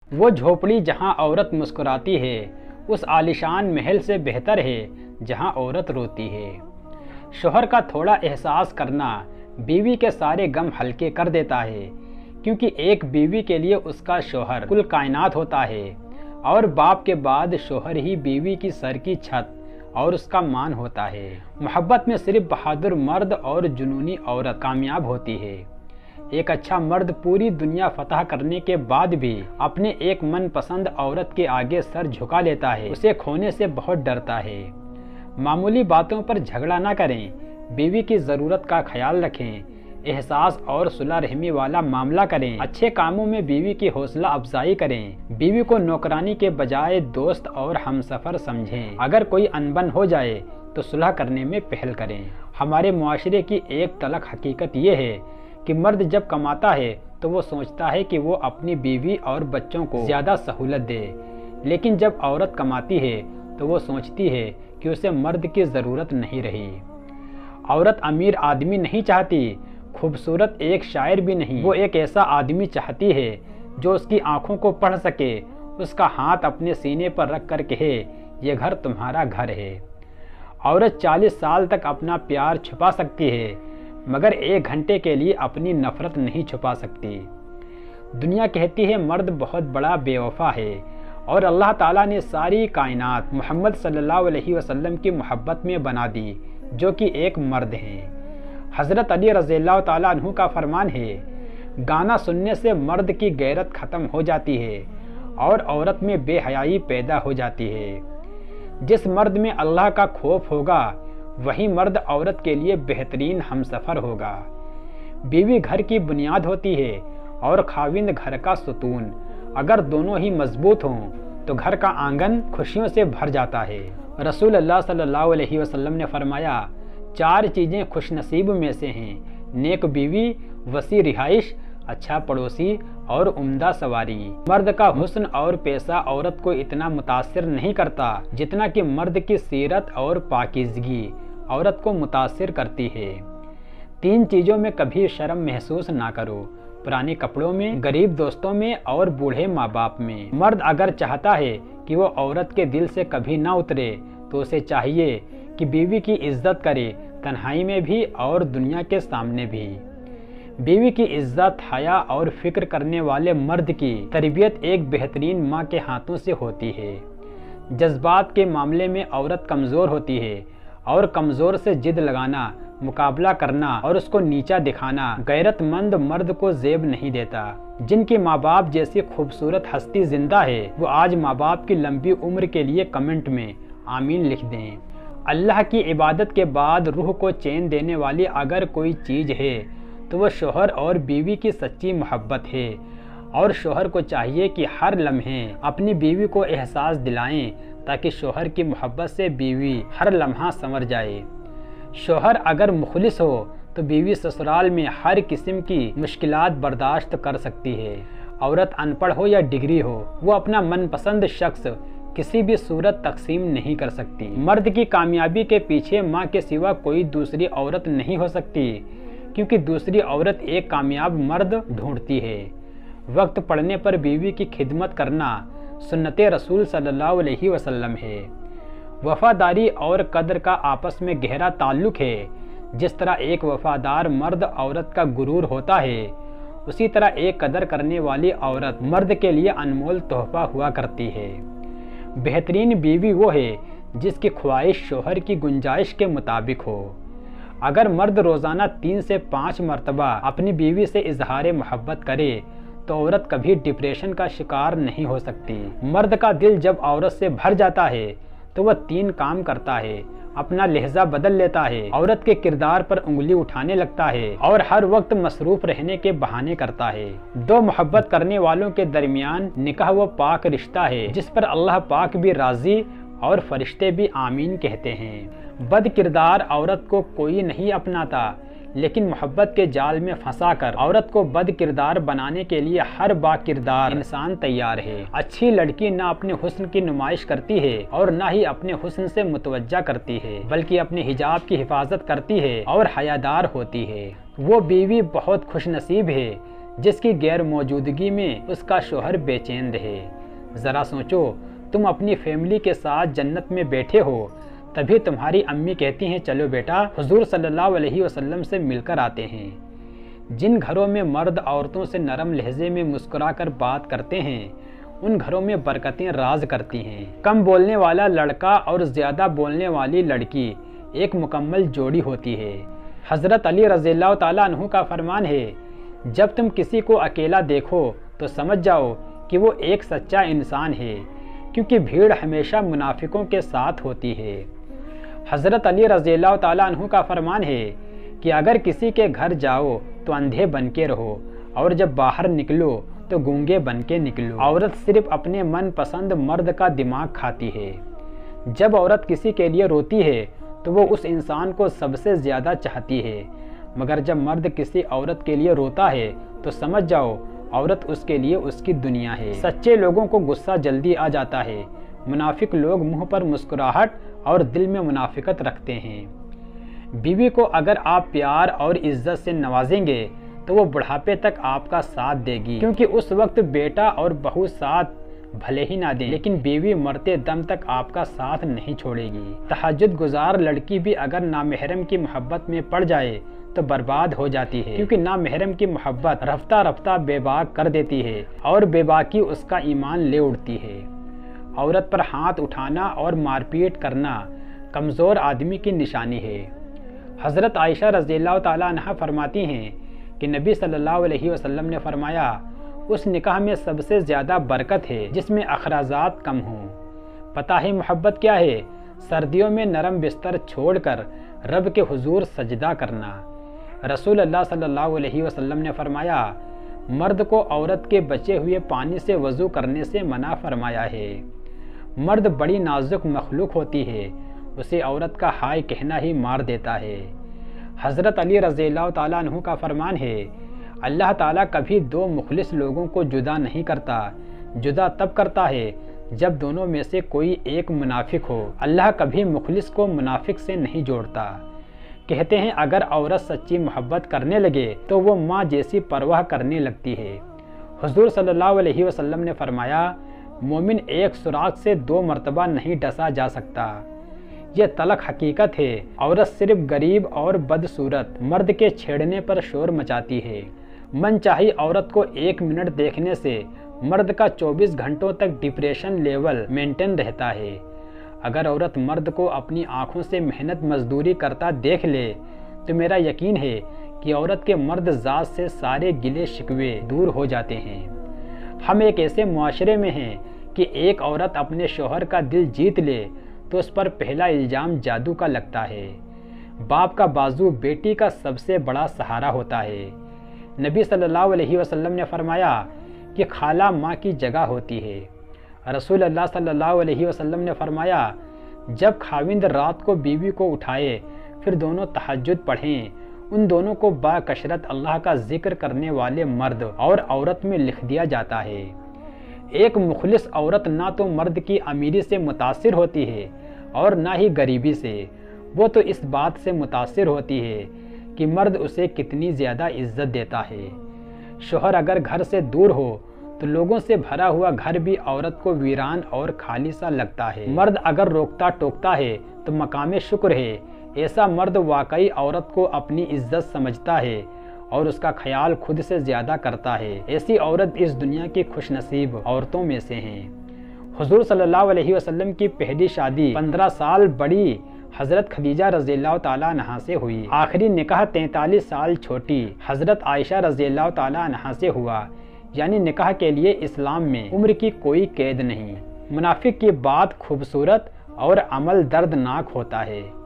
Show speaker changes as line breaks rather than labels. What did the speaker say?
وہ جھوپڑی جہاں عورت مسکراتی ہے اس عالیشان محل سے بہتر ہے جہاں عورت روتی ہے۔ شوہر کا تھوڑا احساس کرنا بیوی کے سارے غم ہلکے کر دیتا ہے، کیونکہ ایک بیوی کے لیے اس کا شوہر کل کائنات ہوتا ہے، اور باپ کے بعد شوہر ہی بیوی کی سر کی چھت اور اس کا مان ہوتا ہے۔ محبت میں صرف بہادر مرد اور جنونی عورت کامیاب ہوتی ہے۔ ایک اچھا مرد پوری دنیا فتح کرنے کے بعد بھی اپنے ایک من پسند عورت کے آگے سر جھکا لیتا ہے، اسے کھونے سے بہت ڈرتا ہے۔ معمولی باتوں پر جھگڑا نہ کریں، بیوی کی ضرورت کا خیال رکھیں، احساس اور صلح رحمی والا معاملہ کریں، اچھے کاموں میں بیوی کی حوصلہ افزائی کریں، بیوی کو نوکرانی کے بجائے دوست اور ہمسفر سمجھیں۔ اگر کوئی انبن ہو جائے تو صلح کرنے میں پہل کریں۔ ہمارے معاشرے کی ایک تلخ حقیقت یہ ہے کہ مرد جب کماتا ہے تو وہ سوچتا ہے کہ وہ اپنی بیوی اور بچوں کو زیادہ سہولت دے، لیکن جب عورت کماتی ہے تو وہ سوچتی ہے کہ اسے مرد کی ضرورت نہیں رہی۔ عورت امیر آدمی نہیں چاہتی، خوبصورت ایک شاعر بھی نہیں، وہ ایک ایسا آدمی چاہتی ہے جو اس کی آنکھوں کو پڑھ سکے، اس کا ہاتھ اپنے سینے پر رکھ کر کہے یہ گھر تمہارا گھر ہے۔ عورت 40 سال تک اپنا پیار چھپا سکتی ہے، مگر 1 گھنٹے کے لیے اپنی نفرت نہیں چھپا سکتی۔ دنیا کہتی ہے مرد بہت بڑا بے وفا ہے، اور اللہ تعالیٰ نے ساری کائنات محمد صلی اللہ علیہ وسلم کی محبت میں بنا دی، جو کہ ایک مرد ہیں۔ حضرت علی رضی اللہ تعالیٰ عنہ کا فرمان ہے، گانا سننے سے مرد کی غیرت ختم ہو جاتی ہے اور عورت میں بے حیائی پیدا ہو جاتی ہے۔ جس مرد میں اللہ کا خوف ہوگا وہی مرد عورت کے لیے بہترین ہمسفر ہوگا۔ بیوی گھر کی بنیاد ہوتی ہے اور خاوند گھر کا ستون۔ اگر دونوں ہی مضبوط ہوں تو گھر کا آنگن خوشیوں سے بھر جاتا ہے۔ رسول اللہ صلی اللہ علیہ وسلم نے فرمایا، 4 چیزیں خوش نصیب میں سے ہیں: نیک بیوی، وسیع رہائش، اچھا پڑوسی اور عمدہ سواری۔ مرد کا حسن اور پیسہ عورت کو اتنا متاثر نہیں کرتا جتنا کہ مرد کی سیرت اور پاکیزگی عورت کو متاثر کرتی ہے۔ 3 چیزوں میں کبھی شرم محسوس نہ کرو: پرانے کپڑوں میں، غریب دوستوں میں اور بوڑھے ماں باپ میں۔ مرد اگر چاہتا ہے کہ وہ عورت کے دل سے کبھی نہ اترے تو اسے چاہیے کہ بیوی کی عزت کرے، تنہائی میں بھی اور دنیا کے سامنے بھی۔ بیوی کی عزت، حیا اور فکر کرنے والے مرد کی تربیت ایک بہترین ماں کے ہاتھوں سے ہوتی ہے۔ جذبات کے معاملے میں عورت کمزور ہوتی ہے، اور کمزور سے ضد لگانا، مقابلہ کرنا اور اس کو نیچا دکھانا غیرت مند مرد کو زیب نہیں دیتا۔ جن کی ماں باپ جیسی خوبصورت ہستی زندہ ہے وہ آج ماں باپ کی لمبی عمر کے لیے کمنٹ میں آمین لکھ دیں۔ اللہ کی عبادت کے بعد روح کو چین دینے والی اگر کوئی چیز ہے تو وہ شوہر اور بیوی کی سچی محبت ہے، اور شوہر کو چاہیے کہ ہر لمحے اپنی بیوی کو احساس دلائیں تاکہ شوہر کی محبت سے بیوی ہر لمحہ سنور جائے۔ شوہر اگر مخلص ہو تو بیوی سسرال میں ہر قسم کی مشکلات برداشت کر سکتی ہے۔ عورت ان پڑھ ہو یا ڈگری ہو، وہ اپنا من پسند شخص کسی بھی صورت تقسیم نہیں کر سکتی۔ مرد کی کامیابی کے پیچھے ماں کے سوا کوئی دوسری عورت نہیں ہو سکتی، کیونکہ دوسری عورت ایک کامیاب مرد ڈھونڈتی ہے۔ وقت پڑنے پر بیوی کی خدمت کرنا سنت رسول صلی اللہ علیہ وسلم ہے۔ وفاداری اور قدر کا آپس میں گہرا تعلق ہے۔ جس طرح ایک وفادار مرد عورت کا غرور ہوتا ہے، اسی طرح ایک قدر کرنے والی عورت مرد کے لیے انمول تحفہ ہوا کرتی ہے۔ بہترین بیوی وہ ہے جس کی خواہش شوہر کی گنجائش کے مطابق ہو۔ اگر مرد روزانہ 3 سے 5 مرتبہ اپنی بیوی سے اظہار محبت کرے تو عورت کبھی ڈپریشن کا شکار نہیں ہو سکتی۔ مرد کا دل جب عورت سے بھر جاتا ہے تو وہ 3 کام کرتا ہے: اپنا لہجہ بدل لیتا ہے، عورت کے کردار پر انگلی اٹھانے لگتا ہے اور ہر وقت مصروف رہنے کے بہانے کرتا ہے۔ 2 محبت کرنے والوں کے درمیان نکاح وہ پاک رشتہ ہے جس پر اللہ پاک بھی راضی اور فرشتے بھی آمین کہتے ہیں۔ بد کردار عورت کو کوئی نہیں اپناتا، لیکن محبت کے جال میں پھنسا کر عورت کو بد کردار بنانے کے لیے ہر با کردار انسان تیار ہے۔ اچھی لڑکی نہ اپنے حسن کی نمائش کرتی ہے اور نہ ہی اپنے حسن سے متوجہ کرتی ہے، بلکہ اپنے حجاب کی حفاظت کرتی ہے اور حیادار ہوتی ہے۔ وہ بیوی بہت خوش نصیب ہے جس کی غیر موجودگی میں اس کا شوہر بے چین رہے۔ ذرا سوچو، تم اپنی فیملی کے ساتھ جنت میں بیٹھے ہو، تبھی تمہاری امی کہتی ہیں چلو بیٹا حضور صلی اللہ علیہ وسلم سے مل کر آتے ہیں۔ جن گھروں میں مرد عورتوں سے نرم لہجے میں مسکرا کر بات کرتے ہیں، ان گھروں میں برکتیں راز کرتی ہیں۔ کم بولنے والا لڑکا اور زیادہ بولنے والی لڑکی ایک مکمل جوڑی ہوتی ہے۔ حضرت علی رضی اللہ تعالیٰ عنہ کا فرمان ہے، جب تم کسی کو اکیلا دیکھو تو سمجھ جاؤ کہ وہ ایک سچا انسان ہے، کیونکہ بھیڑ ہمیشہ منافقوں کے ساتھ ہوتی ہے۔ حضرت علی رضی اللہ تعالیٰ عنہ کا فرمان ہے کہ اگر کسی کے گھر جاؤ تو اندھے بن کے رہو، اور جب باہر نکلو تو گونگے بن کے نکلو۔ عورت صرف اپنے من پسند مرد کا دماغ کھاتی ہے۔ جب عورت کسی کے لیے روتی ہے تو وہ اس انسان کو سب سے زیادہ چاہتی ہے، مگر جب مرد کسی عورت کے لیے روتا ہے تو سمجھ جاؤ عورت اس کے لیے اس کی دنیا ہے۔ سچے لوگوں کو غصہ جلدی آ جاتا ہے، منافق لوگ منہ پر مسکراہٹ اور دل میں منافقت رکھتے ہیں۔ بیوی کو اگر آپ پیار اور عزت سے نوازیں گے تو وہ بڑھاپے تک آپ کا ساتھ دے گی، کیونکہ اس وقت بیٹا اور بہو ساتھ بھلے ہی نہ دیں لیکن بیوی مرتے دم تک آپ کا ساتھ نہیں چھوڑے گی۔ تہجد گزار لڑکی بھی اگر نامحرم کی محبت میں پڑ جائے تو برباد ہو جاتی ہے، کیونکہ نامحرم کی محبت رفتہ رفتہ بے باک کر دیتی ہے اور بے باکی اس کا ایمان لے اڑتی ہے۔ عورت پر ہاتھ اٹھانا اور مار پیٹ کرنا کمزور آدمی کی نشانی ہے۔ حضرت عائشہ رضی اللہ تعالیٰ عنہ فرماتی ہیں کہ نبی صلی اللہ علیہ وسلم نے فرمایا، اس نکاح میں سب سے زیادہ برکت ہے جس میں اخراجات کم ہوں۔ پتہ ہے محبت کیا ہے؟ سردیوں میں نرم بستر چھوڑ کر رب کے حضور سجدہ کرنا۔ رسول اللہ صلی اللہ علیہ وسلم نے فرمایا، مرد کو عورت کے بچے ہوئے پانی سے وضو کرنے سے منع فرمایا ہے۔ مرد بڑی نازک مخلوق ہوتی ہے، اسے عورت کا ہائے کہنا ہی مار دیتا ہے۔ حضرت علی رضی اللہ تعالیٰ عنہ کا فرمان ہے، اللہ تعالیٰ کبھی دو مخلص لوگوں کو جدا نہیں کرتا، جدا تب کرتا ہے جب دونوں میں سے کوئی ایک منافق ہو۔ اللہ کبھی مخلص کو منافق سے نہیں جوڑتا۔ کہتے ہیں اگر عورت سچی محبت کرنے لگے تو وہ ماں جیسی پرواہ کرنے لگتی ہے۔ حضور صلی اللہ علیہ وسلم نے فرمایا، مومن ایک سوراخ سے 2 مرتبہ نہیں ڈسا جا سکتا۔ یہ تلخ حقیقت ہے۔ عورت صرف غریب اور بدصورت مرد کے چھیڑنے پر شور مچاتی ہے۔ من چاہی عورت کو 1 منٹ دیکھنے سے مرد کا 24 گھنٹوں تک ڈپریشن لیول مینٹین رہتا ہے۔ اگر عورت مرد کو اپنی آنکھوں سے محنت مزدوری کرتا دیکھ لے تو میرا یقین ہے کہ عورت کے مرد ذات سے سارے گلے شکوے دور ہو جاتے ہیں۔ ہم ایک ایسے معاشرے میں ہیں کہ ایک عورت اپنے شوہر کا دل جیت لے تو اس پر پہلا الزام جادو کا لگتا ہے۔ باپ کا بازو بیٹی کا سب سے بڑا سہارا ہوتا ہے۔ نبی صلی اللہ علیہ وسلم نے فرمایا کہ خالہ ماں کی جگہ ہوتی ہے۔ رسول اللہ صلی اللہ علیہ وسلم نے فرمایا، جب خاوند رات کو بیوی کو اٹھائے پھر دونوں تہجد پڑھیں، ان دونوں کو باکثرت اللہ کا ذکر کرنے والے مرد اور عورت میں لکھ دیا جاتا ہے۔ ایک مخلص عورت نہ تو مرد کی امیری سے متاثر ہوتی ہے اور نہ ہی غریبی سے، وہ تو اس بات سے متاثر ہوتی ہے کہ مرد اسے کتنی زیادہ عزت دیتا ہے۔ شوہر اگر گھر سے دور ہو تو لوگوں سے بھرا ہوا گھر بھی عورت کو ویران اور خالی سا لگتا ہے۔ مرد اگر روکتا ٹوکتا ہے تو مقام شکر ہے۔ ایسا مرد واقعی عورت کو اپنی عزت سمجھتا ہے اور اس کا خیال خود سے زیادہ کرتا ہے۔ ایسی عورت اس دنیا کی خوش نصیب عورتوں میں سے ہیں۔ حضور صلی اللہ علیہ وسلم کی پہلی شادی 15 سال بڑی حضرت خدیجہ رضی اللہ تعالیٰ عنہا سے ہوئی۔ آخری نکاح 43 سال چھوٹی حضرت عائشہ رضی اللہ تعالیٰ عنہا سے ہوا۔ یعنی نکاح کے لیے اسلام میں عمر کی کوئی قید نہیں۔ منافق کی بات خوبصورت اور عمل دردناک ہوتا ہے۔